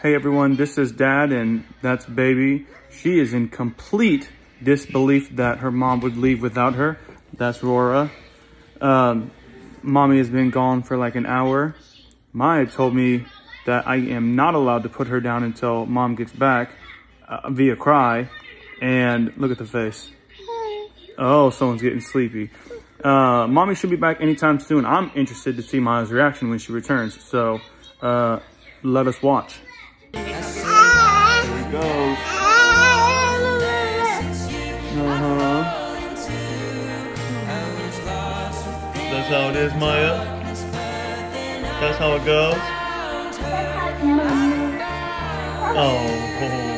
Hey everyone, this is Dad and that's Baby. She is in complete disbelief that her mom would leave without her. That's Rora. Mommy has been gone for like an hour. Maya told me that I am not allowed to put her down until Mom gets back via cry. And look at the face. Oh, someone's getting sleepy. Mommy should be back anytime soon. I'm interested to see Maya's reaction when she returns. So let us watch. Here he goes. That's how it is, Maya. That's how it goes. Oh.